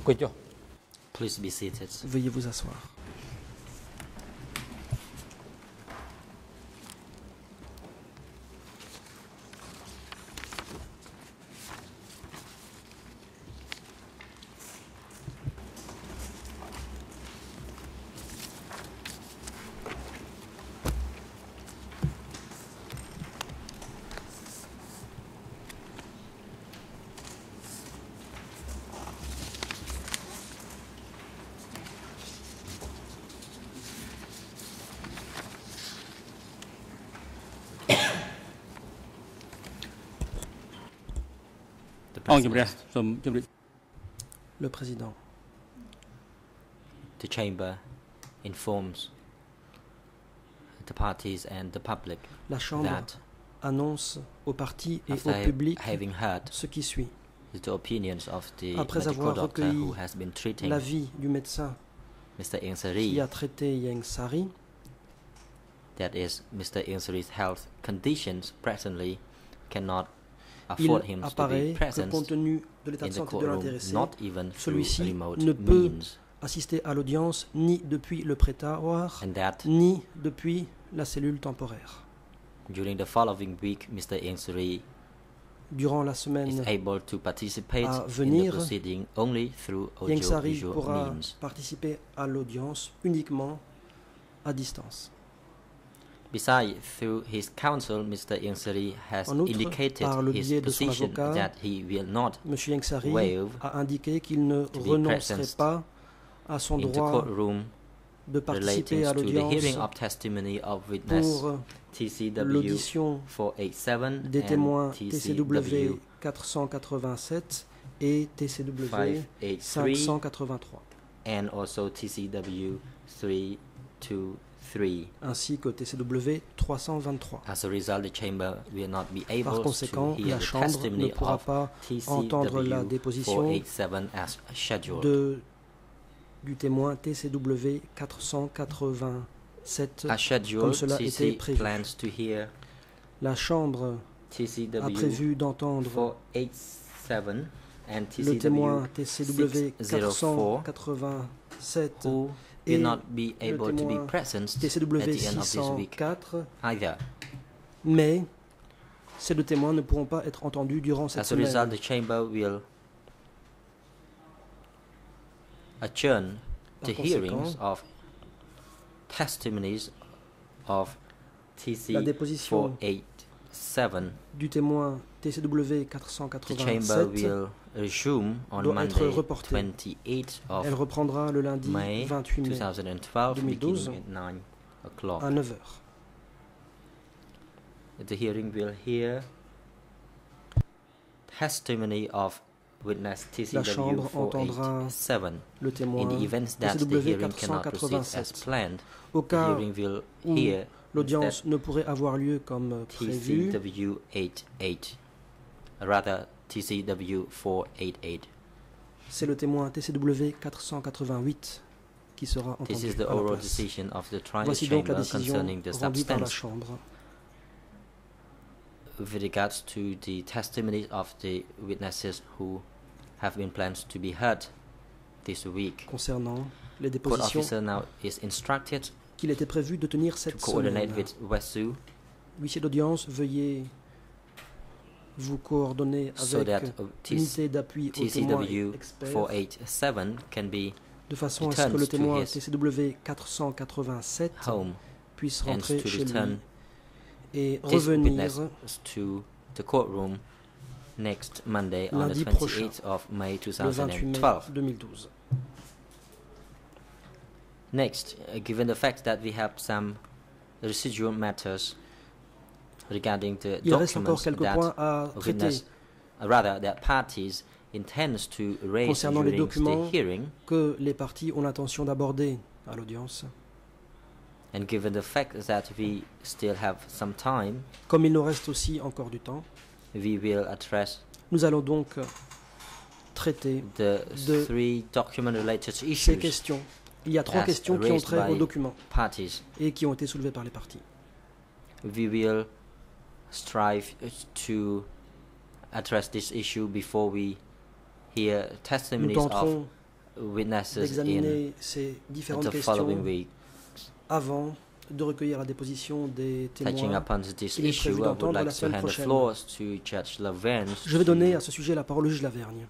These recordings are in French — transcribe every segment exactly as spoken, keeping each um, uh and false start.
앉고 있죠. Please be seated. Veuillez vous asseoir. The អង្គជំរះ president. សូមជម្រាប Le président. The chamber informs the parties and the public La Chambre that annonce aux partis et after au public having heard ce qui suit. the opinions of the Après medical avoir doctor recueilli who has been treating l'avis du médecin Mister qui Ingsari, a traité Ieng Sary, that is, Mister Ingsari's health conditions presently cannot il afford him to apparaît be que present compte tenu de l'état in de the santé de courtroom, l'intéressé, not even through celui-ci remote ne peut means, assister à l'audience ni depuis le prétoire, and that ni depuis la cellule temporaire. during the following week, Mister Ingsari Durant la is semaine, able to participate à in the venir, proceeding only through Ieng Sary audiovisual pourra means. participer à l'audience uniquement à distance. Besides, through his counsel, Mister Ingsari has En outre, indicated par le his biais de son position avocat, that he will not M. Ieng Sary waive a indiqué qu'il ne to be renoncerait present pas à son in the droit courtroom de participer relating à to the hearing l'audience of testimony of witness pour T C W l'audition four eighty-seven des témoins and T T C C W W quatre cent quatre-vingt-sept et T C W five cinq eighty-three cent quatre-vingt-trois, and also T C W three twenty-three. ainsi que T C W trois cent vingt-trois. As a result, the chamber will not be able Par to conséquent, hear la the Chambre ne testimony pourra of pas T C entendre la W déposition four eighty-seven as scheduled. de, du témoin T C W quatre cent quatre-vingt-sept As scheduled, comme cela T était C prévu. plans to hear La Chambre T C a W prévu d'entendre four eighty-seven and T le C W témoin T C W quatre cent four quatre-vingt-sept who et will not be le able to be témoin present T C at W the end six of this cent week quatre, either. mais ces deux témoins ne pourront pas être entendus durant cette As a result, semaine. the chamber will adjourn the Par hearings conséquent, of testimonies of T C la déposition four eighty-seven. du témoin T C W quatre cent The chamber quatre-vingt-sept, will resume on doit être Monday, reportée. twenty-eighth of elle reprendra le lundi May vingt-huit mai twenty twelve, deux mille douze beginning at nine o'clock. à neuf heures. The hearing will hear testimony of witness T C La W Chambre four entendra eighty-seven. Le témoin In the event that the T C W hearing quatre cent cannot proceed as quatre-vingt-sept. planned, Au the cas hearing will où hear l'audience ne pourrait avoir lieu comme T C prévu, W eighty-eight, rather T C W four eighty-eight. c'est le témoin T C W quatre cent quatre-vingt-huit qui sera This entendu is the à la oral place. decision of the trial Voici donc la chamber décision concerning the rendue par la substance Chambre with regards to the testimonies of the witnesses who have been planned to be heard this week. concernant les Court dépositions officer now is instructed qu'il était prévu de tenir to cette coordinate semaine. with Wesu Huissier d'audience, veuillez vous coordonner so that avec uh, l'unité d'appui aux T C témoins W experts four eighty-seven can be de façon à ce que returns le to témoin his T C W quatre cent quatre-vingt-sept home puisse and rentrer to chez lui return et this witness revenir to the courtroom next Monday on the lundi prochain, twenty-eighth of May le vingt-huit mai twenty twelve. deux mille douze. Next, uh, given the fact that we have some residual matters regarding the Il reste encore documents quelques that points à traiter witness, uh, rather that parties intends to raise concernant les during documents the hearing, que les parties ont l'intention d'aborder à l'audience. and given the fact that we still have some time, Comme il nous reste aussi encore du temps, we will address nous allons donc traiter the de three document-related ces issues questions. Il y a trois as questions qui ont raised trait by aux documents parties. et qui ont été soulevées par les parties. We will strive to address this issue before we hear Nous testimonies of tenterons witnesses in d'examiner ces différentes the following questions week. avant de recueillir la déposition des Touching témoins. upon this Il est issue, prévu I would d'entendre like la to semaine hand the prochaine. floor to Judge Lavergne Je vais donner to à ce sujet la parole au juge Lavergne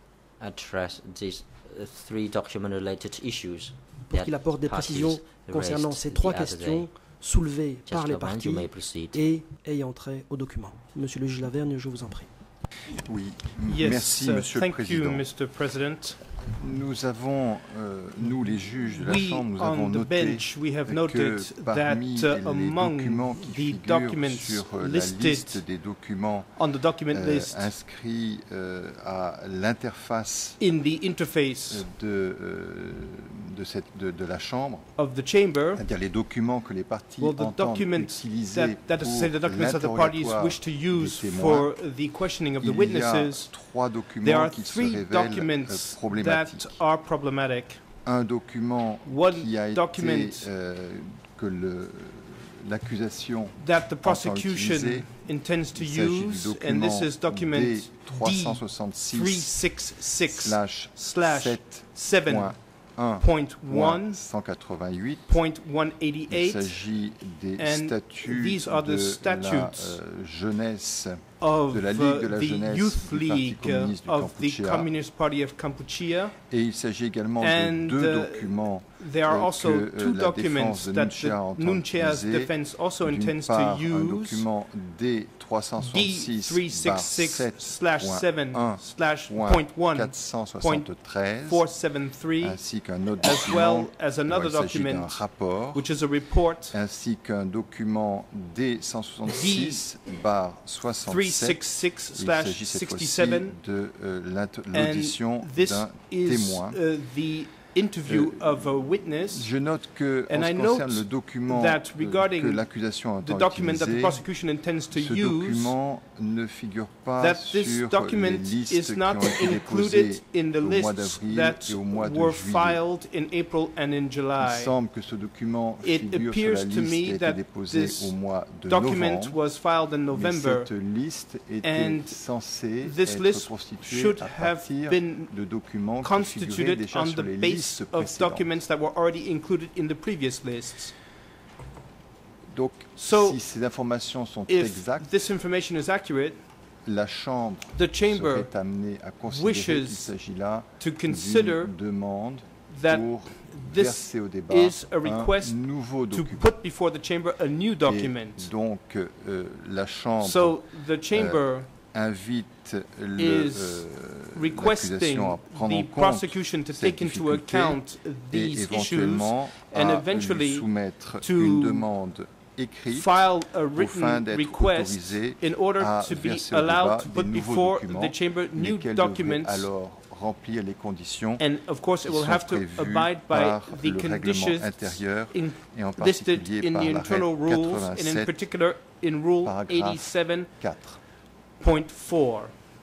address these uh, three document-related issues pour that qu'il apporte des parties précisions concernant raised ces the trois other questions day. soulevées Judge par les Lavergne, parties you may proceed. et ayant trait au document. Monsieur le juge Lavergne, je vous en prie. Oui, Yes, merci uh, Monsieur le thank you, Président. Mister President. Nous avons, euh, nous les juges de la We, Chambre, nous avons on the noté bench, we have que noted that parmi uh, les among documents qui the figurent documents sur euh, la listed liste des documents on the document euh, list inscrits euh, à l'interface in the interface de, euh, de, cette, de, de la Chambre, of the chamber, c'est-à-dire les documents que les parties well, the entendent documents utiliser that, that is to say the pour documents that the parties l'interrogatoire wish to use des témoins. for the questioning of the Il y a witnesses, trois there documents are qui se three révèlent euh, documents that problématiques. are problematic. Un document One qui a document été euh, que le- l'accusation that the entend prosecution utiliser. intends to Il s'agit du use, and this is document D D trois cent soixante-six three sixty-six slash slash sept seven point un point point one cent quatre-vingt-huit. point one Il eighty-eight s'agit des and statuts these are the de statutes la euh, jeunesse of de la uh, Ligue de la the Jeunesse Youth du Parti League uh, communiste du of the Kampuchea. Communist Party of Kampuchea. Et il s'agit également And, de deux uh, documents There are euh, also que, euh, two la documents défense de that Nunchia the entend Nunchia's utiliser. defense also D'une intends part, to un use document D trois cent D soixante-six three sixty-six slash seven slash point one quatre cent soixante-treize four seven three, ainsi qu'un autre as document well as dont another il s'agit d'un document rapport which is a report ainsi qu'un document D cent soixante-six barre three soixante-sept. sixty-six Il slash s'agit cette fois-ci sixty-seven, de euh, l'int- and l'audition this d'un is témoin. uh, the interview of a witness. Je note que, en And ce I qui note concerne le document that euh, regarding que l'accusation The entend document that the utiliser, prosecution intends to ce use, document ne figure pas that this sur document les listes is qui not ont été included déposées in the au mois lists d'avril that et au mois de were juillet. filed in April and in Il July. semble que ce document It figure sur appears la to liste me qui a été that déposée this au mois de document novembre, was filed in mais November, cette liste était and censée this être list constituée should à have partir been de documents qui figuraient constituted déjà on sur the les base listes of précédentes. documents that were already included in the previous lists. Donc, So, si ces informations sont If exactes, this information is accurate, la Chambre the chamber serait amenée à considérer qu'il wishes s'agit là to d'une consider demande that pour this verser au débat is a un request nouveau to document. put before the chamber a new Et document. donc, euh, la Chambre So the chamber invite le, is euh, requesting l'accusation à prendre en the compte prosecution to cette take into difficulté account et these issues, éventuellement and à eventually lui soumettre to une demande écrite file a afin written d'être request autorisé in order à to be verser au allowed débat to des put nouveaux before documents, the chamber new lesquels devraient documents, alors remplir les conditions and of course it qui will sont have to prévues abide by par the le règlement conditions intérieur in- et en listed particulier in par the l'arrêt internal rules, and in quatre-vingt-sept particular in Rule paragraphe eighty-seven quatre. point four.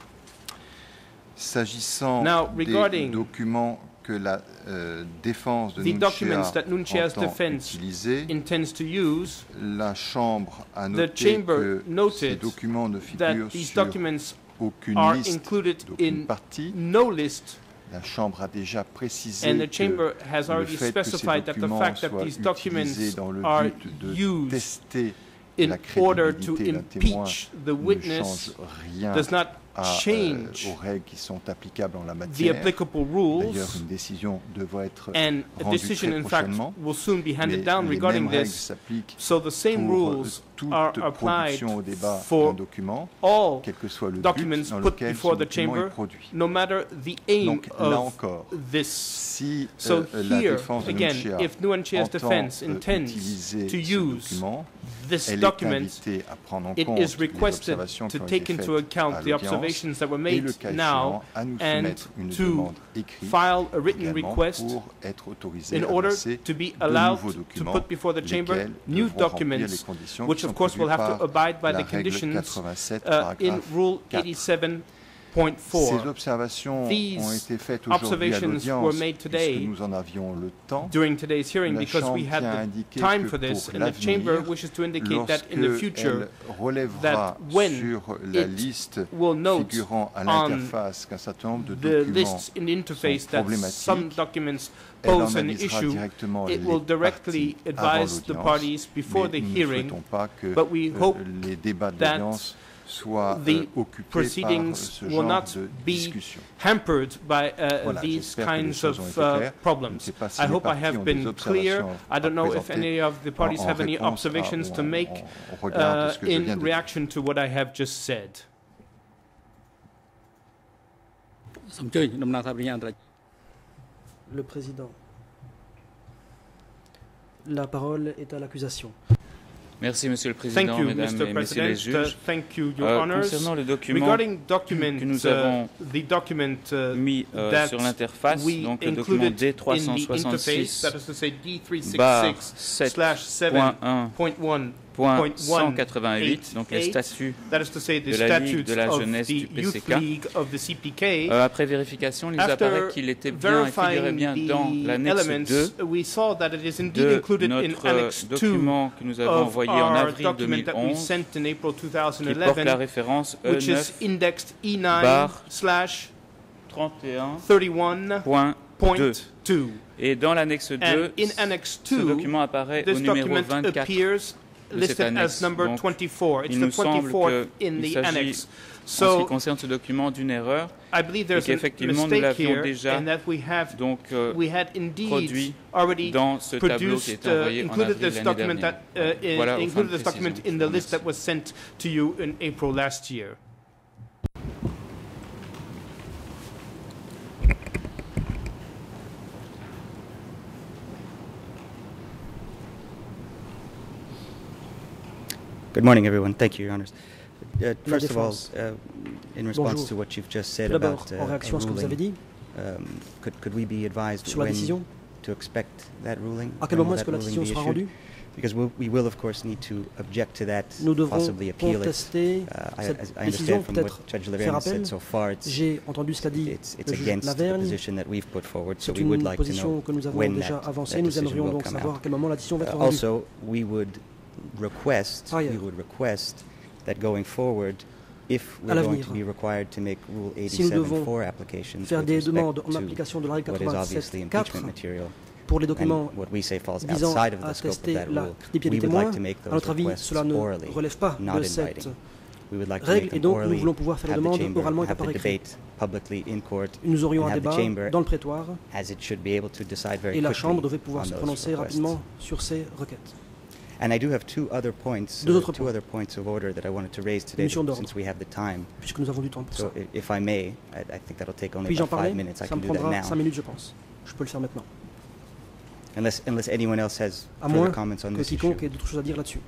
S'agissant Now, des regarding documents que la euh, défense de the documents that Nunchia Nunchia's entend defense utiliser, intends to use, la Chambre a The noté chamber que noted ces documents ne that figurent these sur documents aucune are liste included d'aucune in partie. no list, La Chambre a déjà précisé and the que chamber has le already fait que ces specified that the documents fact that soient these documents utilisés dans le are but de used tester in la order to crédibilité d'un témoin impeach the ne witness change rien does not à, euh, change aux règles qui sont applicables en la the matière. applicable D'ailleurs, rules, une décision devrait être and a rendue decision très in fact prochainement. will soon be Mais handed down les regarding mêmes règles this. s'appliquent So the same pour rules toute are applied production au débat d'un for document, all quel que soit le documents but dans put lequel ce before the document chamber, est produit. no matter the aim Donc là of encore, this. si So euh, la here, défense de again, Nunchia if Nunchia's entend defense euh, intends utiliser to ce use document, this elle est document, invitée à prendre en it compte is les requested observations qui to ont take été into faites account à the l'audience observations that were et made le cas now échéant à nous and soumettre une to demande écrite file a written également request pour être autorisé in à order verser to be de allowed nouveaux to documents, put before the chamber lesquels new devront remplir les documents, conditions which qui sont of course will prévues have to par abide by la the règle conditions quatre-vingt-sept, uh, in paragraphe Rule quatre. eighty-seven point four. Ces observations These ont été faites aujourd'hui à observations were made l'audience today puisque nous en avions le temps. during today's hearing La because we Chambre had tient à the indiquer time que for this, pour and the chamber l'avenir, wishes to indicate that in the future lorsqu'elle relèvera that when sur la it liste will note figurant à on l'interface qu'un certain nombre de the documents lists in the interface sont that problématiques, some documents elle pose en an avisera issue, directement it les will directly parties avant advise the l'audience, parties before mais the nous ne hearing, souhaitons pas que but we euh, hope les débats de that l'audience soient the euh, occupés par proceedings ce will genre not de be discussion. hampered by uh, Voilà, these j'espère que les kinds choses of ont été uh, claires. Je ne problems. sais pas si I les hope I parties have ont des been clear. observations I don't know à if any of the parties en- en have any réponse à- observations ou to en- make en- en regard de uh, ce que je viens in de dire. reaction to what I have just said. សូមអញ្ជើញដំណើរថាប្រញ្ញាអន្តរជាតិ Le Président. La parole est à l'accusation. Merci, Monsieur le Thank Président, you, Mesdames Mister et Messieurs les President. Uh, juges. thank you, Your Euh, Honors. concernant le document Regarding document, que nous uh, avons the document uh, mis euh, that sur l'interface, we donc le document included D trois in cent the interface, soixante-six that is to say D three barre sixty-six slash seven point one point cent quatre-vingt-huit, donc les statuts that is to say the de la Ligue statutes de la of jeunesse the du P C Youth K. League of the C P K. Euh, après vérification, il nous After apparaît qu'il était bien et figurait verifying bien the dans l'annexe elements, deux we saw that it is indeed de included in notre Annex two document que nous avons of envoyé en our avril document that we deux mille onze, sent in April qui porte la twenty eleven, référence E which is neuf indexed E nine barre slash trente et un thirty-one point point deux. two. Et dans l'annexe And deux, in Annex ce two, document apparaît au this numéro document vingt-quatre appears de cette listed annexe. as number Donc, twenty-four. It's il the nous semble twenty-fourth in qu'il the s'agit, annex. en ce qui So concerne ce document, d'une erreur, I believe et there's a qu'effectivement nous mistake l'avions here, déjà and that we have donc euh, we had indeed produit already dans ce tableau qui produced, était uh, envoyé en included avril this l'année document dernière. that uh, in- Voilà, aux fins included de this document précision. in Je the vous list that remercie. was sent to you in April last year. Good morning, everyone. Thank you, Your Honors. Uh, La first of all, défense. uh, in response Bonjour. to what you've just said Tout d'abord, about uh, en réaction a à ce que vous avez ruling, dit um, could, could we be advised sur la when décision, to expect that ruling? à quel When moment will est-ce que that la ruling décision be sera issued? rendue? Because we'll, we will, of course, need to object to that, Nous devrons possibly appeal it. contester Uh, I, cette as I décision, understand from peut-être what Judge faire Lavergne appel. said so far, it's, J'ai entendu ce qu'a dit it's, it's le juge against the Lavergne. position that we've put forward, so C'est we would une like to position know que nous avons when déjà that, avancée. that Nous decision aimerions will donc come savoir out. à quel moment la décision va être Uh, rendue. also, we would request, Par ailleurs, we would request that going forward, if à we're going l'avenir, to be required to make Rule si nous devons eighty-seven for applications faire with des respect demandes en to application de la règle what is obviously quatre-vingt-sept quatre impeachment material, pour les documents and what we say falls visant outside of à the scope of attester that la rule, crédibilité we des would like témoins, to make à those notre avis, requests cela ne orally, relève pas not de in cette writing. We would like to règle make et them donc nous orally, voulons pouvoir faire la have the demande chamber oralement et pas have par the écrit. debate publicly in court, Nous aurions and un have the débat chamber, dans le prétoire as it should be able to decide very et la quickly Chambre devait pouvoir on se those prononcer requests. rapidement sur ces requêtes. And I do have two other points, Deux uh, autres two points. other points of order that I wanted to raise today, Mission d'ordre. since we have the time. Puisque nous avons du temps pour So, ça. i- if I may, I, I think that'll take only Puis-je en about parler? five minutes. I Ça can me do that prendra now, cinq minutes, je pense. Je peux le faire maintenant. unless unless anyone else has À further moins comments on que this issue. quiconque ait d'autres choses à dire là-dessus.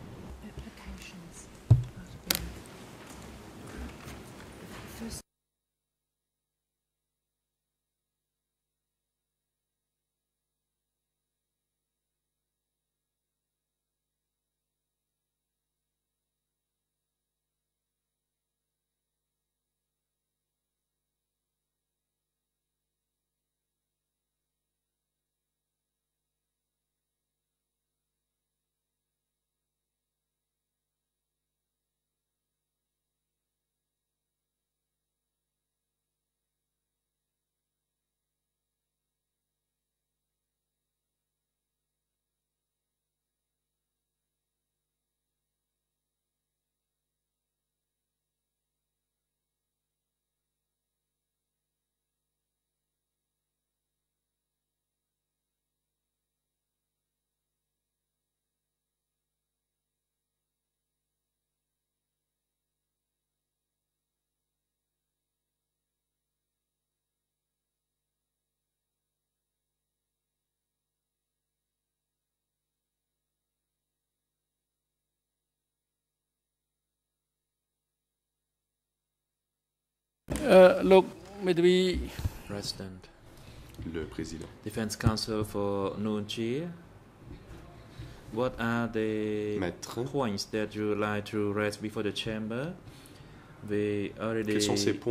Uh, លោកមេធាវី President, Le président. Defense Counsel for Nunchi, what are the Maître, points that you would like to raise before the chamber? We already quels sont ces points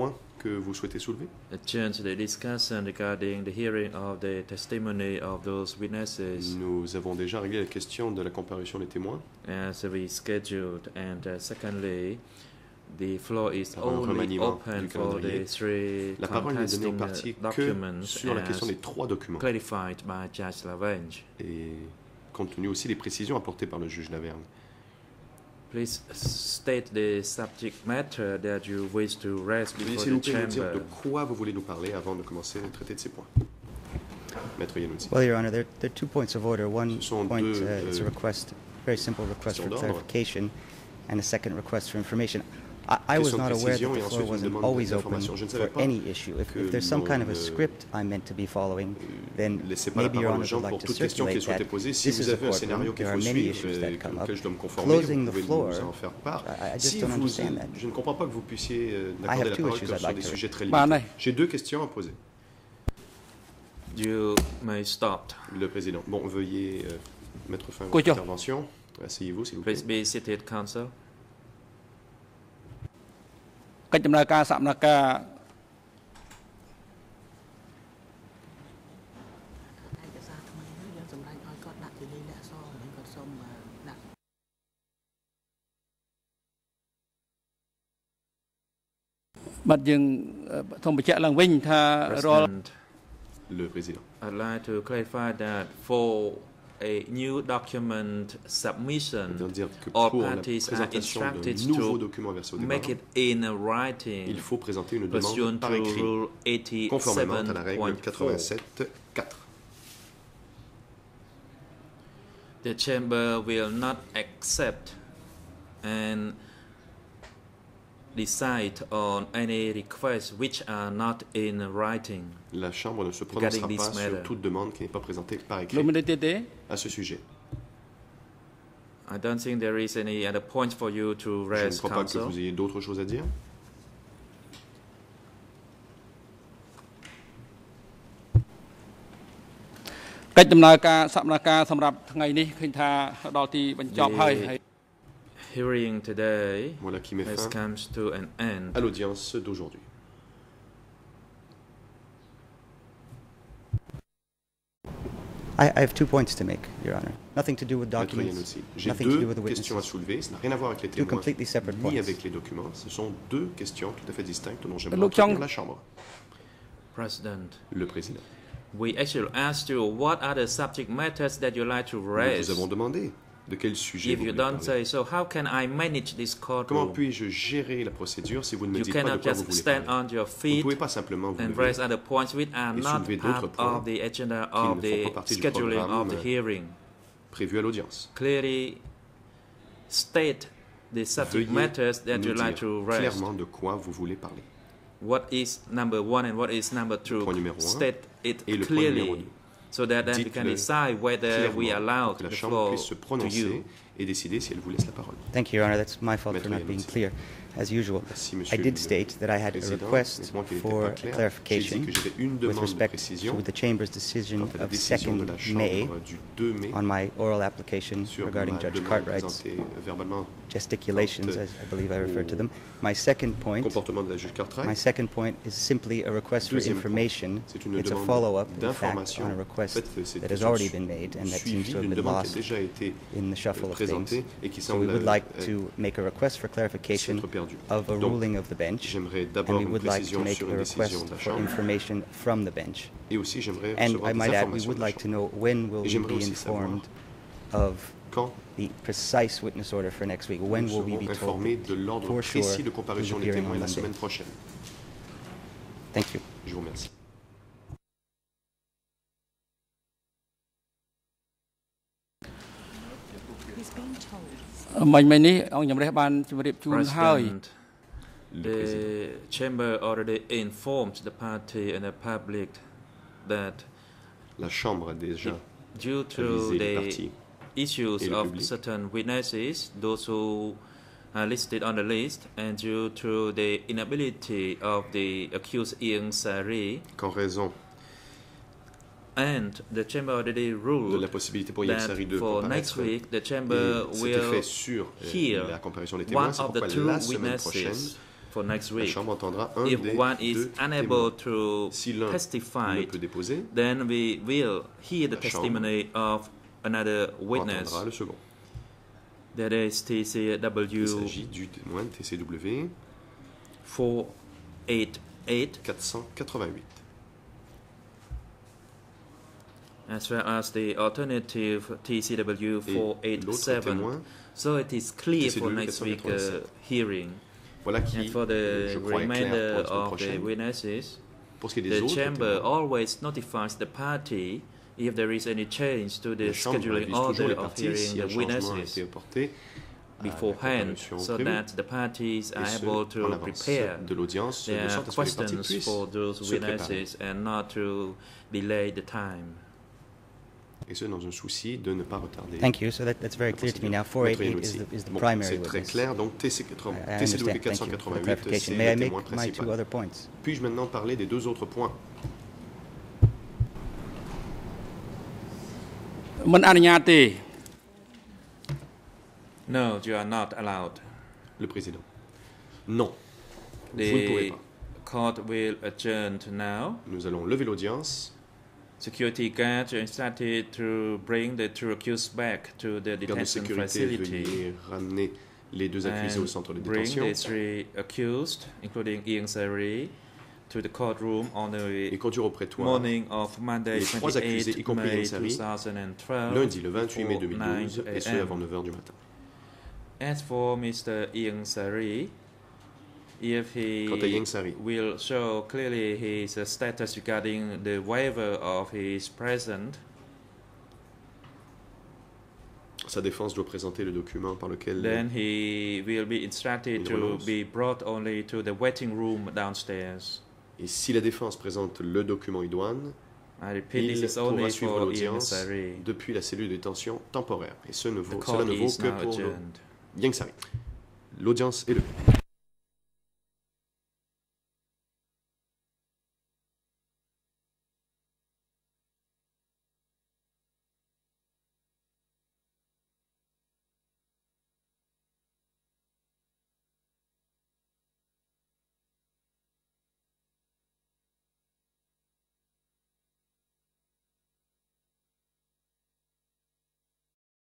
que vous souhaitez soulever? Change the discussion regarding the hearing of the testimony of those witnesses Nous avons déjà réglé la question de la comparution des témoins. as rescheduled, and uh, secondly, the floor is Par un only remaniement open du for calendrier. the three La parole n'est donnée aux contesting parties uh, que documents sur la question as des trois documents. clarified by Judge Lavange. Et compte tenu aussi des précisions apportées par le juge Lavergne. Please state the subject matter that you wish to raise Veuillez before s'il vous the plaît nous dire chamber. de quoi vous voulez nous parler avant de commencer à traiter de ces points. Maître Yannuzzi. Well, Your Honor, there, there are two points of order. One Ce sont point deux, uh, is a euh, request, very simple request questions for d'ordre. clarification, and a second request for information. I, I was Question de not aware that précision the et floor ensuite une wasn't demande always open d'information. Je ne savais for pas any issue. If, que if there's some kind of l'on a ne- script I'm meant to be following, then Laissez pas la maybe Your parole aux Honor gens would pour like to toute question qui circulate soit that. posée. Si This vous is a avez un scénario courtroom. qu'il There faut are many suivre issues et that come auquel up. je dois me conformer, Closing vous the pouvez nous floor, en faire part. I, I just Si don't vous, understand that. je ne comprends pas que vous puissiez euh, I accorder have la two parole issues que I'd sur like des to sujets très Bah, limités. non. J'ai deux questions à poser. You may stop. Le président. Bon, veuillez euh, mettre fin à Cô votre cho. intervention. Asseyez-vous, s'il vous plaît. Please be seated, counsel. កិច្ចដំណើរការសមនការឯកសារថ្មីនេះយើងសម្រេចឲ្យគាត់ដាក់ជាលិខិតអក្សរមិនគាត់សុំដាក់បាត់យើងសូមបញ្ជាក់ឡើងវិញថារាល់ President, Le président. I'd like to clarify that for a new document submission, Ça veut dire que all pour la parties are présentation instructed d'un nouveau to document versé au make départ, it in writing il faut présenter une demande pursuant par to écrit, Rule conformément à la règle eighty-seven point four. quatre-vingt-sept point quatre. The chamber will not accept and decide on any requests which are not in writing. La Chambre ne se Regarding prononcera this pas sur matter. toute demande qui n'est pas présentée par លោក écrit មានទេទេ à ce sujet. I don't think there is any other point for you to Je ne raise, crois pas que counsel. vous ayez d'autres choses à dire. កិច្ចដំណើរការសមនការសម្រាប់ថ្ងៃនេះឃើញថាដល់ទីបញ្ចប់ហើយហើយ Hearing today Voilà qui met has fin come to an end. à l'audience d'aujourd'hui. I, I have two points to make, Your Honor. Nothing to do with Maître documents, Yannuzzi, j'ai nothing to do deux with the questions à witnesses. soulever. Ça n'a rien à voir avec les Two témoins completely separate ni points. avec les documents. Ce sont deux questions tout à fait distinctes dont j'aimerais Look, entretenir Young- la Chambre. President, Le président. we actually asked you what are the subject matters that you like to Nous raise. vous avons demandé de quel sujet If vous you voulez don't parler. say so, how can I manage this Comment courtroom? puis-je gérer la procédure si vous ne me You dites pas de cannot quoi vous just voulez stand parler? on your Vous ne feet pouvez pas simplement vous and lever raise other points which are et not soulever d'autres part of points the agenda qui ne of font the pas partie du scheduling of programme the hearing. prévu à l'audience. Clearly state the subject Veuillez matters that nous you like dire to raise. clairement de quoi vous voulez parler. What is number one and what is number two? point numéro un State it et le point numéro clearly deux. so that then we can Dites-le decide whether we clairement allow pour que la the Chambre floor puisse se to prononcer you. et décider si elle vous laisse la parole. Thank you, Your Honor. That's my fault Maître for not being Yannuzzi. clear, as usual. Merci, I Monsieur did le state that I had a Président. request Laissez-moi qu'il n'était for pas a clair. J'ai dit clarification que j'avais une with demande de respect précision to the Chamber's decision quant à la of décision de la second May Chambre du deux mai on my oral application sur regarding ma Judge demande Cartwright's présentée verbalement gesticulations, quant as I believe I referred to them. My second au point, comportement de la juge my Cartwright. second point is simply a request for Deuxième point, information. c'est une It's a demande follow-up, in fact, d'information. on a En request fait, c'est that has une already been made and that seems suivi to have d'une been demande qui lost a déjà été in the shuffle of things. présentée et qui So we semble would like euh, to make a request for clarification s'être perdue. of a Donc, ruling of the bench, J'aimerais and d'abord we une would like to précision make sur a une décision request de la for Chambre information from the bench. et aussi j'aimerais And recevoir I des might add, we informations would de la like to Chambre. know when will Et we j'aimerais be aussi savoir informed of quand the precise witness order for next week. When nous will we serons be told informés de l'ordre for sure précis de who's comparution des appearing témoins on la Monday? semaine prochaine. Thank you. Je vous remercie. He's been told មិញមិញនេះអង្គជំរះបានជម្រាបជូនហើយ President, the chamber already informed the party and the public that La Chambre a déjà due to avisé les the parties issues et le of public. certain witnesses, those who are listed on the list, and due to the inability of the accused Ian Sari, qu'en raison and the chamber already de ruled la possibilité pour Ian that Sari de for next comparaître, week the chamber et c'était will fait sur euh, hear la comparution des témoins, one c'est of the pourquoi two la semaine prochaine, witnesses for next La week. Chambre entendra un If des one is deux unable témoins. to Si l'un testify, ne peut déposer, then we will hear the la Chambre testimony of another witness. entendra le second. That is T C Il W s'agit du témoin T C W four eighty-eight, quatre cent quatre-vingt-huit. as well as the alternative T C W Et four l'autre eighty-seven. témoin, So it is clear T C for W next week uh, quatre cent quatre-vingt-sept. hearing. Voilà qui, And for euh, the je crois, est clair remainder pour la semaine of the prochaine. witnesses, Pour ce qui est des the autres chamber témoins, always notifies the party if there is any change to the la Chambre scheduling avise toujours order les of parties hearing si the un changement a witnesses été apporté à la beforehand, comparution so prévue, that the parties et are ce, able en to avance prepare de l'audience, de their sorte à ce que les parties questions puissent for those se préparer. witnesses and not to delay the time. Et ce, dans un souci de ne pas retarder. Thank you. So that, that's very clear to me now. four eighty-eight is the, is the Bon, primary c'est très witness. clair, donc T C I, I T C W understand. quatre Thank cent you for the quatre-vingt-huit, clarification. c'est May I le make témoin my two principal. other points? Puis-je maintenant parler des deux autres points? មិនអនុញ្ញាតទេ No, you are not allowed. Le président. Non. Vous ne pourrez The pas. court will adjourn to now. Nous allons lever l'audience. Security guards are instructed to bring the two accused back to the Garde de detention sécurité, facility veuillez ramener les deux accusés au centre de and bring détention the three accused, including Ian Sari, to the courtroom on et the conduire au prétoire morning of Monday, les trois accusés, y twenty-eighth compris May Ian Sari, twenty twelve, lundi le vingt-huit mai deux mille before douze, et ce nine avant a m neuf heures du matin. As for Mister Ian Sari, if he Quant à Ian Sari, will show clearly his uh, status regarding the waiver of his present, sa défense doit présenter le document par lequel then he will be instructed Une to relance. be brought only to the waiting room downstairs. et si la défense présente le document idoine, I repeat, il this is only pourra suivre for Ian l'audience Sari. depuis la cellule de détention temporaire. Et ce ne The vaut, court cela ne vaut is que now pour le adjourned. Ian Sari. L'audience est levée.